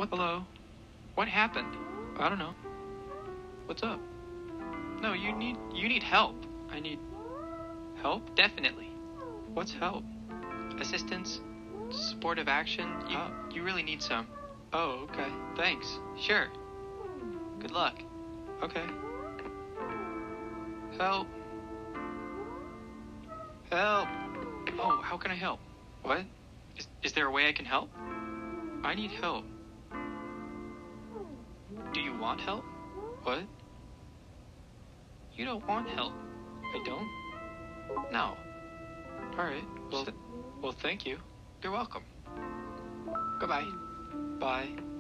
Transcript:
Hello? What happened? I don't know. What's up? No, you need help. I need help? Definitely. What's help? Assistance? Supportive action? You really need some. Oh, okay. Thanks. Sure. Good luck. Okay. Help. Help. Oh, how can I help? What? Is there a way I can help? I need help. Do you want help? What? You don't want help. I don't? No. Alright, well, thank you. You're welcome. Goodbye. Bye.